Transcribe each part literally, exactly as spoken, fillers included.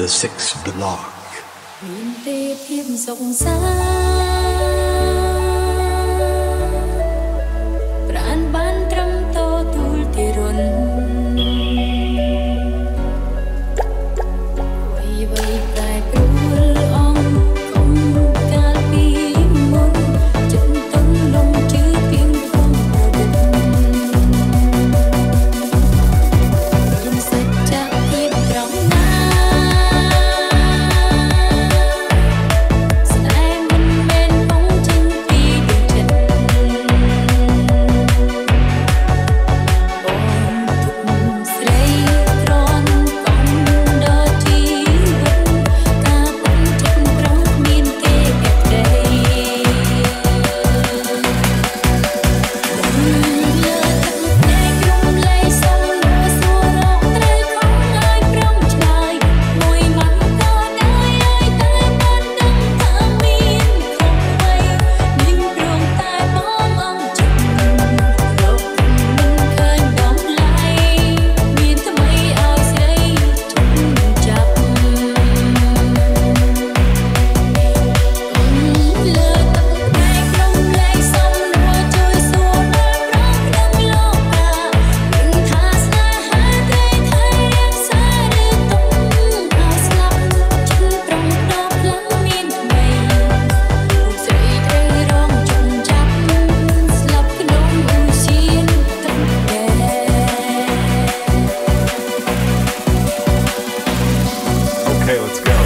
the sixth block. មានទេភាពសុខសា ប្រានបានត្រឹមតទូលទីរុនអ្វីៗប្រែប្រួលអង្គគំកាលពីមុនចិត្តទុំលំជឿពីងក្នុងប្រវត្តិមានសច្ចៈភាពត្រង់ណាស្នេហ៍មិនមែនបងចេញពីដួងចិត្តបងទុំស្រីត្រង់កង់ដល់ជីវិតការពុំចិត្តប្រងមានគេពាក់ដីលើទឹកភ្នែកក្រុមលេសំនួរសួររកត្រូវខំហើយប្រងឆ្លើយមួយម៉ាត់ក៏ដែរហើយតែបានដឹងថាមានខុសអ្វីនាងព្រមតែបងអង្គចិត្តរកមិនឃើញដំឡៃមានថ្មីឲ្យស្រីចាប់លើទឹកភ្នែកក្រុមលេសំនួរជួយសួរដល់ប្រងក្នុងលោកានឹងថាស្នេហាត្រីថៃរក្សាឬទុំឲ្យស្លាប់ចិត្តប្រងដល់ខ្លាំងមានថ្មីរូបស្រីត្រូវរងចង់ចាប់ស្លាប់ក្នុងឧស្សាហទឹកដែរ Okay, let's go.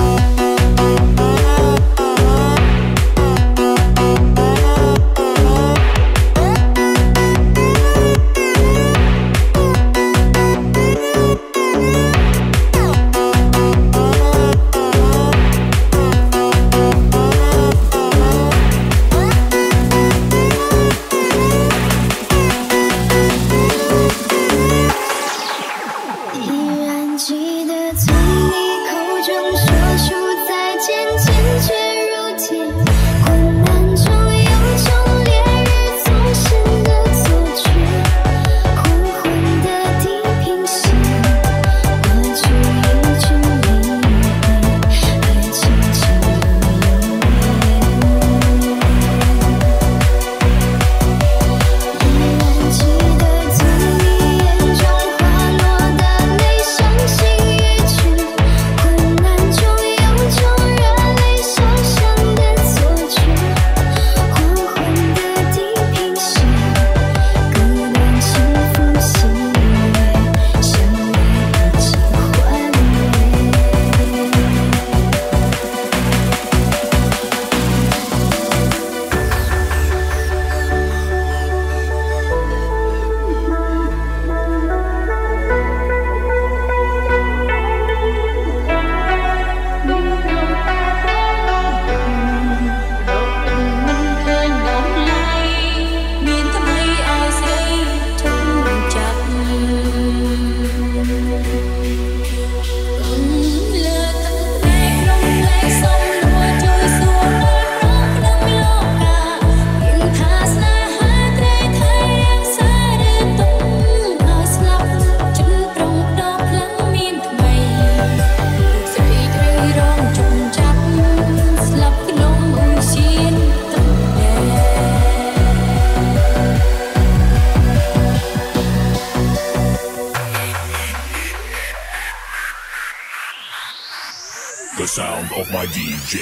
The sound of my D J.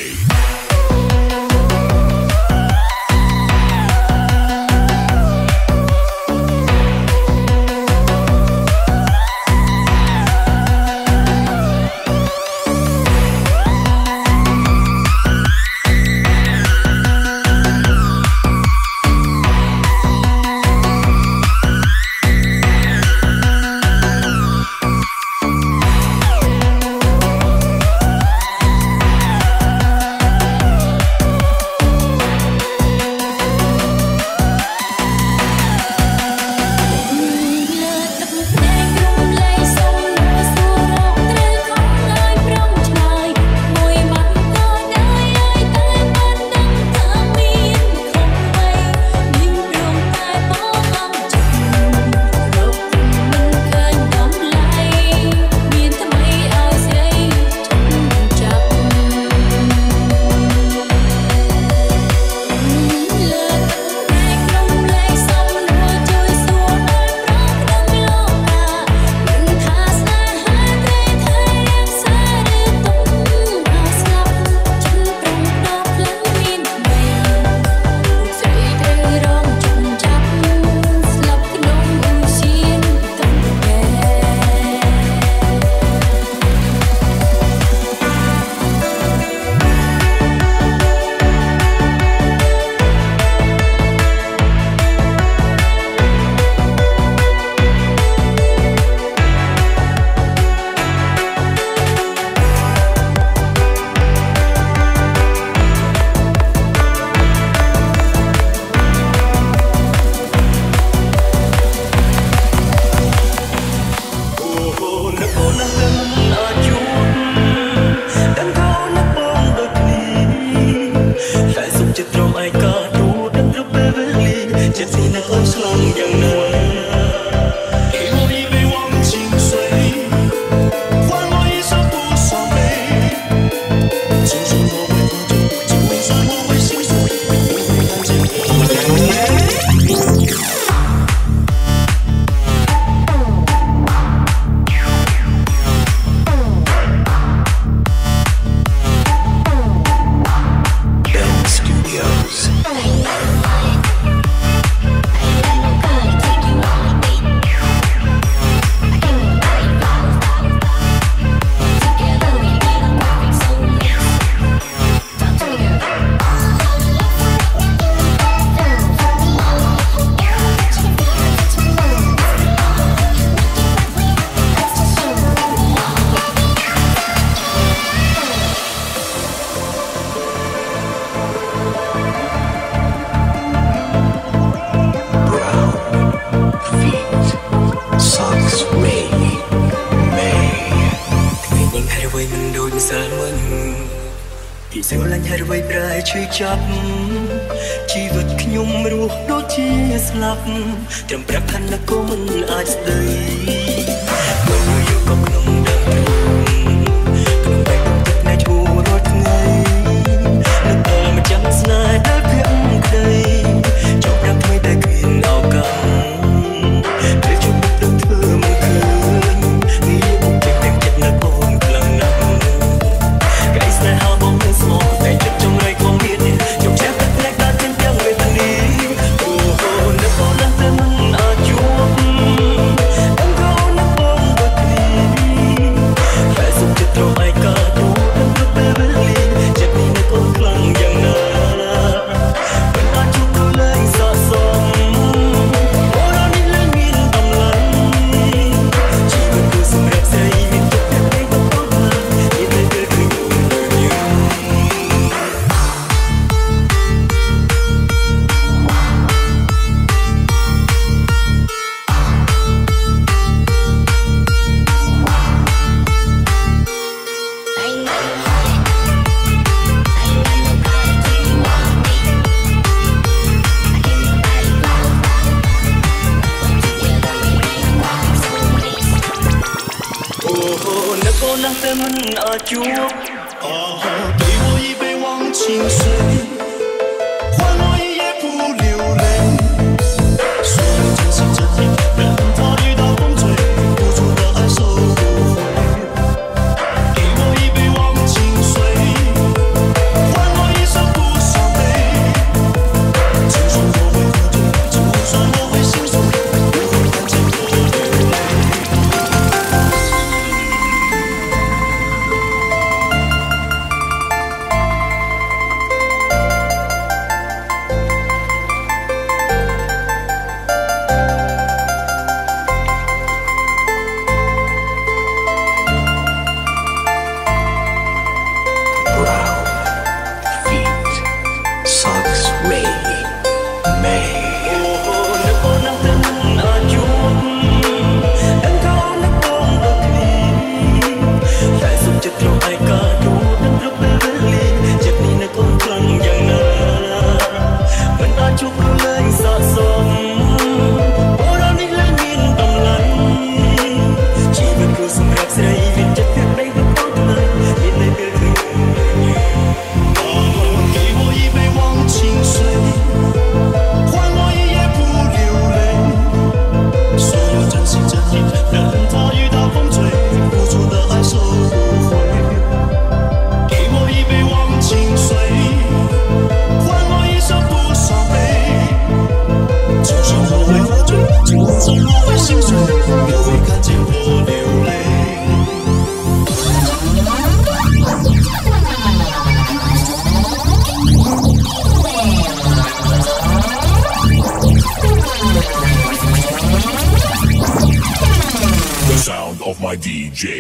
ពីស្រឡាញ់ហើយអ្វីប្រែឈឺចាប់ជីវិតខ្ញុំរស់ដូចជាស្លាប់ត្រឹមប្រាប់ថានឹកក៏មិនអាចស្ដីមកយកក៏ក្នុងដើមក្នុងបែកទឹកណែឈួររាល់ថ្ងៃនឹកដល់មិនចាំស្នេហ៍ដែលភ័យក្តីចុះដល់ថ្មីតែគ្មានឱកាសពេលជួបនឹងធ្វើមិនឃើញនេះបុកចិត្តទាំងចិត្តនៅអូនខ្លាំងណាស់ក្តីស្នេហាបងមិនស្មោះតែចិត្តចង់រៃក្នុងមានចង់ចាប់ទឹកលែកដល់ទាំងទាំងវេទនាអូអូនឹកអូនតែមិនអាចជួបដឹងក៏អូននឹកបងដូចគ្នាតែសុខចិត្តត្រូវឯកាទូដឹងទៅពេលវេលាចិត្តនេះនឹកអូនខ្លាំងយ៉ាងណាមិនអាចជួបទៅលែងសោះសំអូននេះលែងមានតម្លៃជីវិតគឺសម្រាប់ស្រីមានចិត្តតែមិនទៅដល់មានតែគឺគឺแต่มันอาจជួប给我一杯忘情水换我一夜不流泪说了真心真意任它雨打风吹付出的爱收不回给我一杯忘情水换我一生不伤悲就算我会喝醉就算我会心碎不会看见我流泪 Of my D J.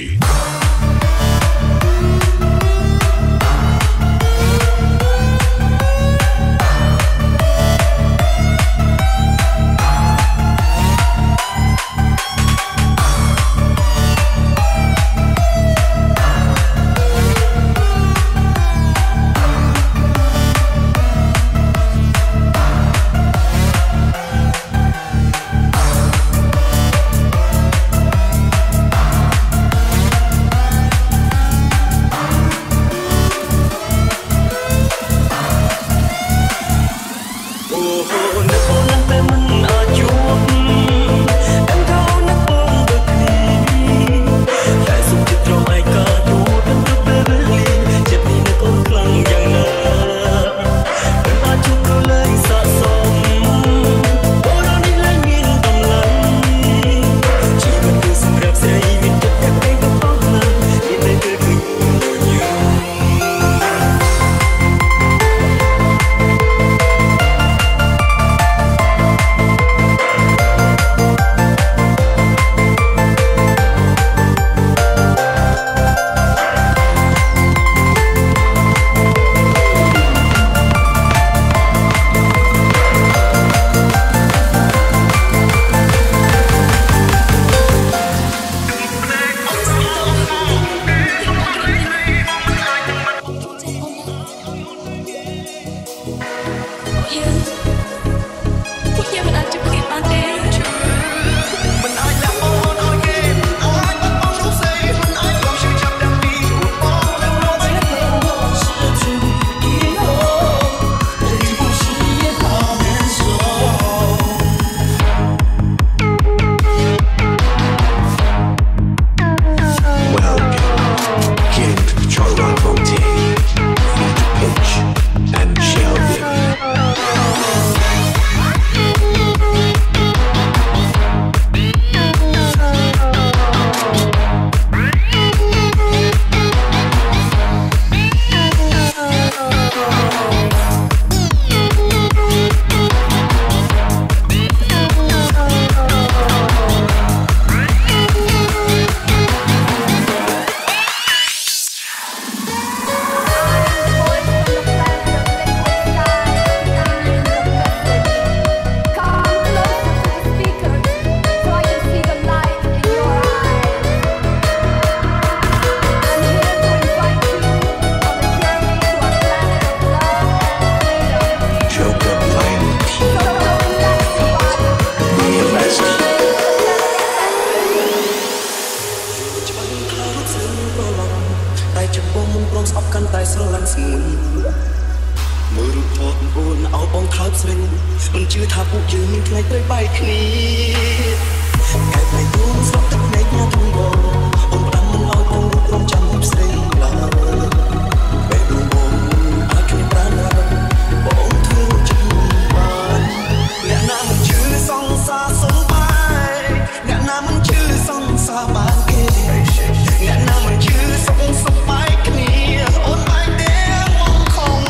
មើលរូបថតអូនអោបងខើបស្រីមិនជឿថាពួកយើងមានថ្ងៃត្រូវបែកគ្នាកែតែទូស្រុកទឹកភ្នែកញ៉ាំធំបងអូនផ្ដាំមិនឲ្យបងរូបរំចាំស្រីឡើយពេលដួងបងអាចគ្មានប្រាណឡើយបងធ្វើចិត្តបានអ្នកណាមិនជឿសង្សារសុំបាយអ្នកណាមិនជឿសង្សារបានគេអ្នកណាមិនជឿសុំសុំបាយគ្នាអូនបែកទាំងមកខំ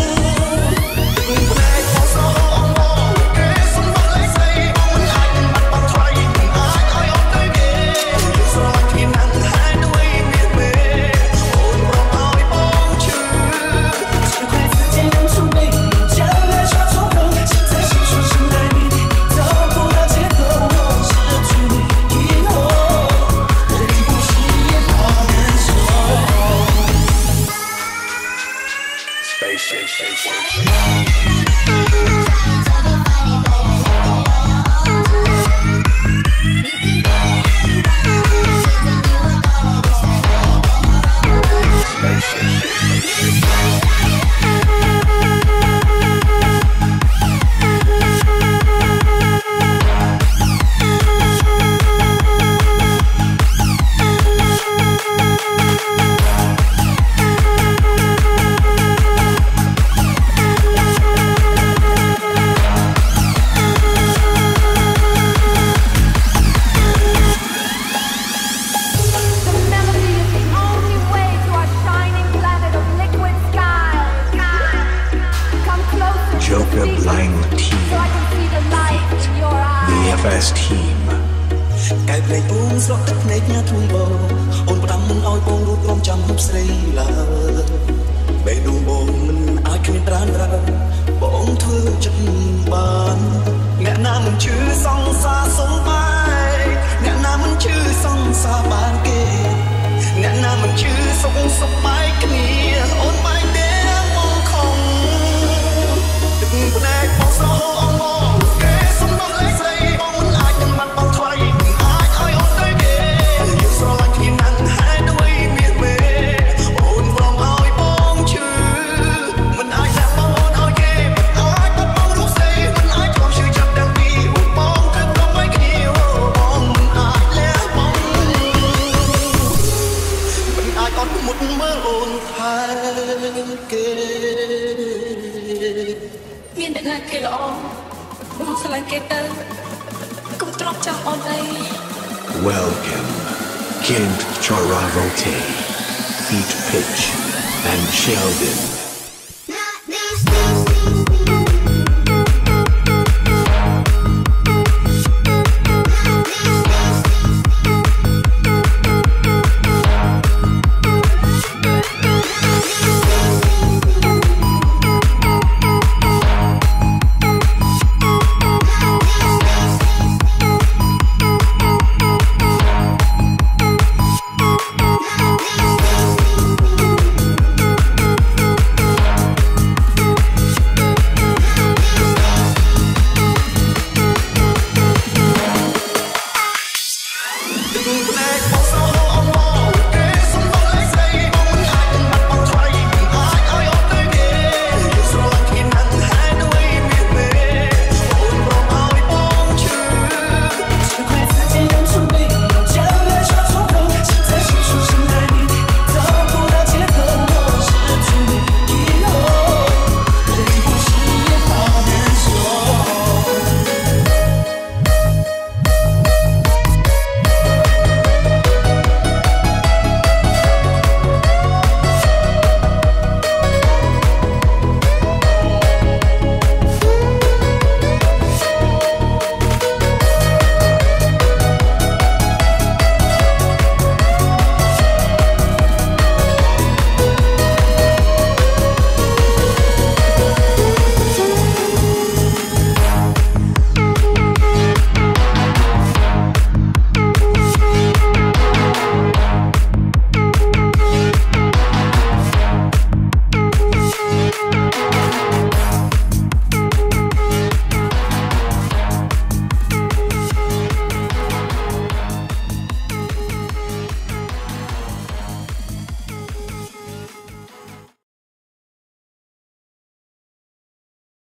មានអ្នកណាគេល្អបងឆ្លងគេទៅកុំទ្រាំចាំអូនអី Welcome King Charavote, Feet Pitch and Sheldon.